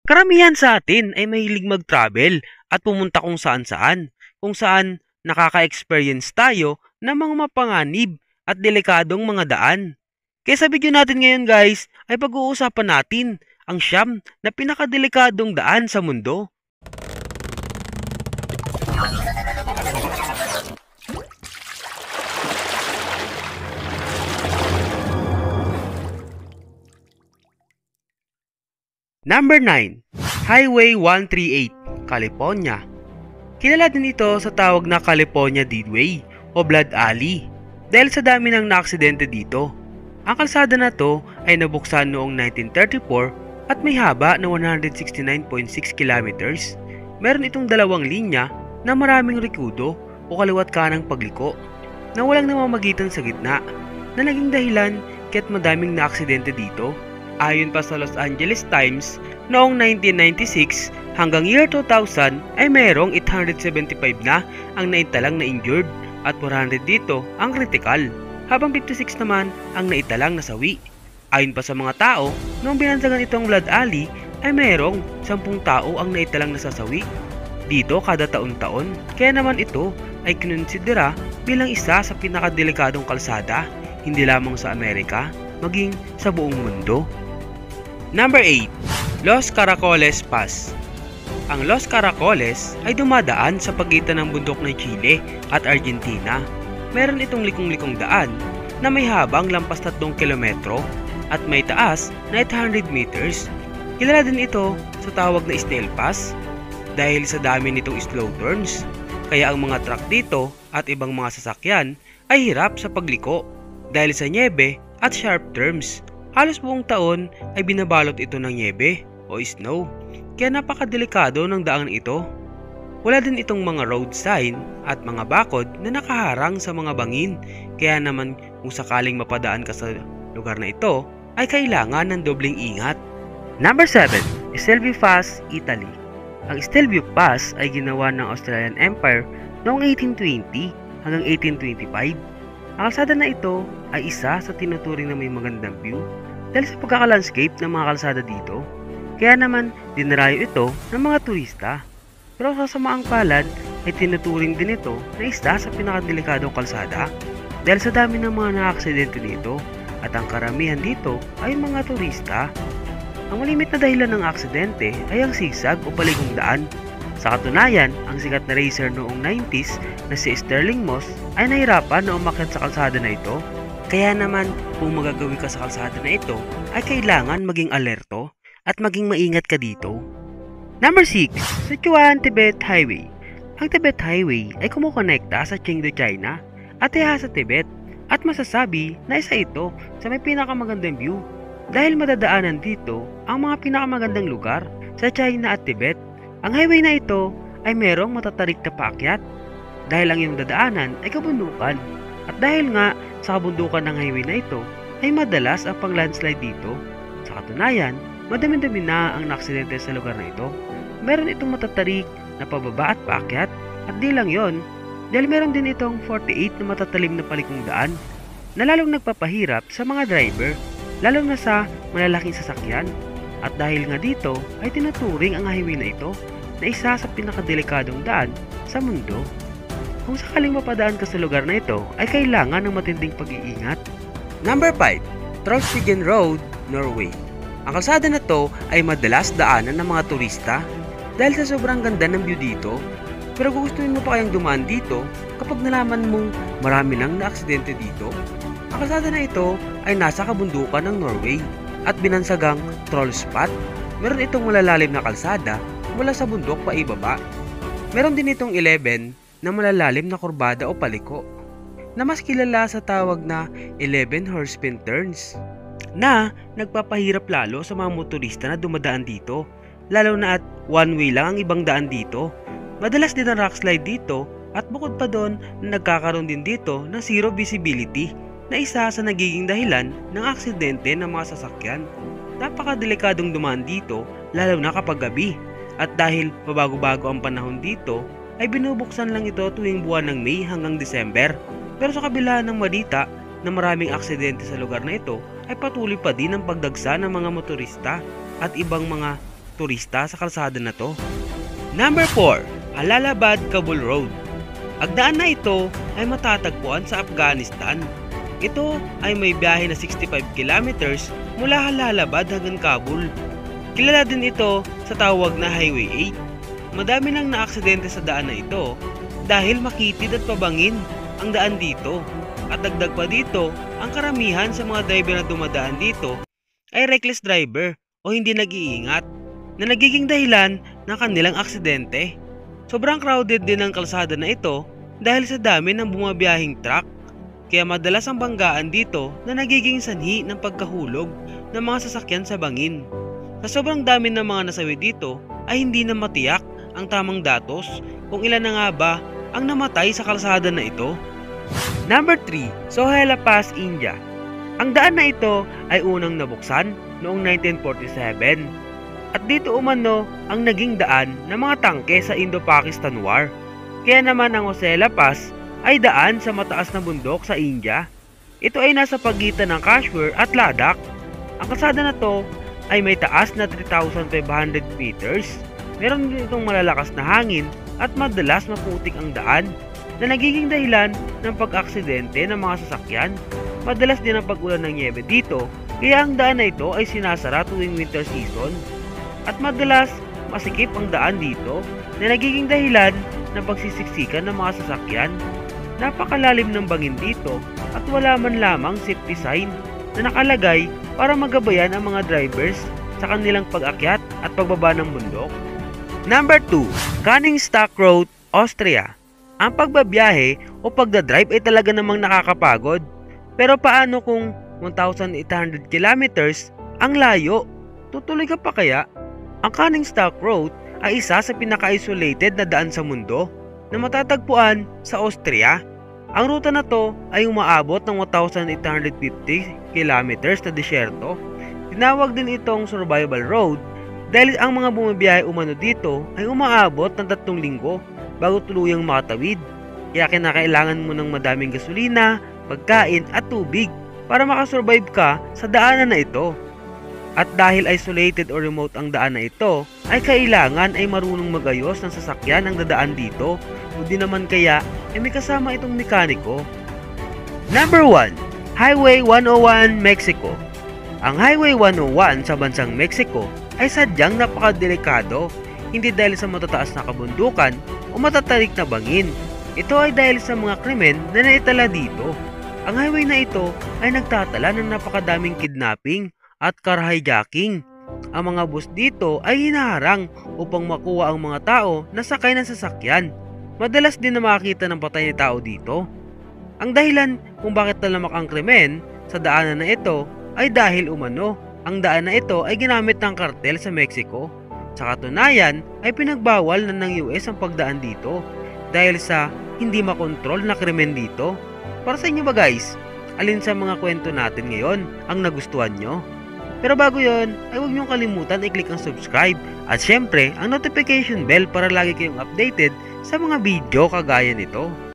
Karamihan sa atin ay mahilig mag-travel at pumunta kung saan nakaka-experience tayo ng mga mapanganib at delikadong mga daan. Kaya sa video natin ngayon guys, ay pag-uusapan natin ang siyam na pinakadelikadong daan sa mundo. Number 9. Highway 138, California. Kilala din ito sa tawag na California Deadway o Blood Alley dahil sa dami ng naaksidente dito. Ang kalsada na to ay nabuksan noong 1934 at may haba na 169.6 kilometers. Meron itong dalawang linya na maraming rikudo o kaliwat kanang pagliko na walang namamagitan sa gitna na naging dahilan kaya't madaming naaksidente dito. Ayon pa sa Los Angeles Times, noong 1996 hanggang year 2000 ay mayroong 875 na ang naitalang na injured at 400 dito ang critical, habang 56 naman ang naitalang nasawi. Ayon pa sa mga tao, noong binansagan itong Blood Alley ay mayroong 10 tao ang naitalang nasasawi dito kada taon-taon. Kaya naman ito ay kinonsidera bilang isa sa pinakadelikadong kalsada, hindi lamang sa Amerika, maging sa buong mundo. Number 8. Los Caracoles Pass. Ang Los Caracoles ay dumadaan sa pagitan ng bundok ng Chile at Argentina. Meron itong likong-likong daan na may habang lampas 3 kilometro at may taas na 800 meters. Kilala din ito sa tawag na Snail Pass dahil sa dami nitong slow turns. Kaya ang mga truck dito at ibang mga sasakyan ay hirap sa pagliko dahil sa niebe at sharp turns. Halos buong taon ay binabalot ito ng niebe o snow, kaya napakadelikado ng daang ito. Wala din itong mga road sign at mga bakod na nakaharang sa mga bangin, kaya naman kung sakaling mapadaan ka sa lugar na ito, ay kailangan ng dobling ingat. Number 7. Stelvio Pass, Italy. Ang Stelvio Pass ay ginawa ng Australian Empire noong 1820 hanggang 1825. Ang kalsada na ito ay isa sa tinuturing na may magandang view dahil sa pagkakalandscape ng mga kalsada dito. Kaya naman dinarayo ito ng mga turista. Pero sa samaang palad ay tinuturing din ito na isa sa pinakadelikadong kalsada dahil sa dami ng mga naaksidente dito at ang karamihan dito ay mga turista. Ang malimit na dahilan ng aksidente ay ang sigsag o paligong daan. Sa katunayan, ang sikat na racer noong 90s na si Sterling Moss ay nahirapan na umakyat sa kalsada na ito. Kaya naman, kung magagawi ka sa kalsada na ito, ay kailangan maging alerto at maging maingat ka dito. Number 6. Sichuan-Tibet Highway. Ang Tibet Highway ay kumukonekta sa Chengdu, China at sa Tibet at masasabi na isa ito sa may pinakamagandang view dahil madadaanan dito ang mga pinakamagandang lugar sa China at Tibet. Ang highway na ito ay merong matatarik na paakyat dahil ang iyong dadaanan ay kabundukan. At dahil nga sa kabundukan ng highway na ito ay madalas ang pang-landslide dito. Sa katunayan, madami-dami na ang naaksidente sa lugar na ito. Meron itong matatarik na pababa at paakyat at di lang yon, dahil meron din itong 48 na matatalim na palikong daan na lalong nagpapahirap sa mga driver, lalong na sa malalaking sasakyan. At dahil nga dito ay tinuturing ang highway na ito na isa sa pinakadelikadong daan sa mundo. Kung sakaling mapadaan ka sa lugar na ito ay kailangan ng matinding pag-iingat. Number 5. Trollstigen Road, Norway. Ang kalsada na to ay madalas daanan ng mga turista dahil sa sobrang ganda ng view dito. Pero gugustuhin mo pa kayang dumaan dito kapag nalaman mong marami nang naaksidente dito. Ang kalsada na ito ay nasa kabundukan ng Norway at binansagang troll spot. Meron itong malalalim na kalsada mula sa bundok pa ibaba. Meron din itong 11 na malalalim na kurbada o paliko na mas kilala sa tawag na 11 hairpin turns na nagpapahirap lalo sa mga motorista na dumadaan dito, lalo na at one way lang ang ibang daan dito. Madalas din ang rock slide dito at bukod pa doon na nagkakaroon din dito ng zero visibility na isa sa nagiging dahilan ng aksidente ng mga sasakyan. Napakadelikadong dumaan dito lalo na kapag gabi at dahil pabago-bago ang panahon dito ay binubuksan lang ito tuwing buwan ng May hanggang December. Pero sa kabila ng madita na maraming aksidente sa lugar na ito ay patuloy pa din ang pagdagsa ng mga motorista at ibang mga turista sa kalsada na to. Number 4. Jalalabad Kabul Road. Ang daan na ito ay matatagpuan sa Afghanistan. Ito ay may biyahe na 65 kilometers mula Jalalabad hanggang Kabul. Kilala din ito sa tawag na Highway 8. Madami nang naaksidente sa daan na ito dahil makitid at pabangin ang daan dito. At dagdag pa dito, ang karamihan sa mga driver na dumadaan dito ay reckless driver o hindi nag-iingat na nagiging dahilan ng kanilang aksidente. Sobrang crowded din ang kalsada na ito dahil sa dami ng bumabiyahing truck. Kaya madalas ang banggaan dito na nagiging sanhi ng pagkahulog ng mga sasakyan sa bangin. Sa sobrang dami ng mga nasawi dito ay hindi na matiyak ang tamang datos kung ilan na nga ba ang namatay sa kalsada na ito. Number 3. Sohela Pass, India. Ang daan na ito ay unang nabuksan noong 1947 at dito umano ang naging daan ng mga tangke sa Indo-Pakistan War. Kaya naman ang Sohela Pass ay daan sa mataas na bundok sa India. Ito ay nasa pagitan ng Kashmir at Ladakh. Ang kalsada na to ay may taas na 3,500 meters. Meron din itong malalakas na hangin at madalas maputik ang daan na nagiging dahilan ng pag-aksidente ng mga sasakyan. Madalas din ang pag-ulan ng niebe dito, kaya ang daan na ito ay sinasara tuwing winter season. At madalas masikip ang daan dito na nagiging dahilan ng pagsisiksikan ng mga sasakyan. Napakalalim ng bangin dito at wala man lamang safety sign na nakalagay para magabayan ang mga drivers sa kanilang pag-akyat at pagbaba ng bundok. Number 2. Koningstag Road, Austria. Ang pagbabiyahe o pagdadrive ay talaga namang nakakapagod. Pero paano kung 1,800 kilometers ang layo? Tutuloy ka pa kaya? Ang Koningstag Road ay isa sa pinaka-isolated na daan sa mundo na matatagpuan sa Austria. Ang ruta na to ay umaabot ng 1,850 kilometers na disyerto. Tinawag din itong Survival Road dahil ang mga bumabiyahe umano dito ay umaabot ng 3 linggo bago tuluyang makatawid. Kaya kinakailangan mo ng madaming gasolina, pagkain at tubig para makasurvive ka sa daanan na ito. At dahil isolated o remote ang daan na ito, ay kailangan ay marunong magayos ng sasakyan ang dadaan dito o di naman kaya ay may kasama itong mekaniko. Number 1. Highway 101, Mexico. Ang Highway 101 sa bansang Mexico ay sadyang napakadelikado, hindi dahil sa matataas na kabundukan o matatarik na bangin. Ito ay dahil sa mga krimen na naitala dito. Ang highway na ito ay nagtatala ng napakadaming kidnapping at car hijacking. Ang mga bus dito ay hinaharang upang makuha ang mga tao na sakay ng sasakyan. Madalas din na makakita ng patay na tao dito. Ang dahilan kung bakit nalamak ang krimen sa daanan na ito ay dahil umano ang daan na ito ay ginamit ng kartel sa Mexico. Sa katunayan ay pinagbawal na ng US ang pagdaan dito dahil sa hindi makontrol na krimen dito. Para sa inyo ba guys, alin sa mga kwento natin ngayon ang nagustuhan nyo? Pero bago yon ay huwag nyong kalimutan i-click ang subscribe at syempre ang notification bell para lagi kayong updated sa mga video kagaya nito.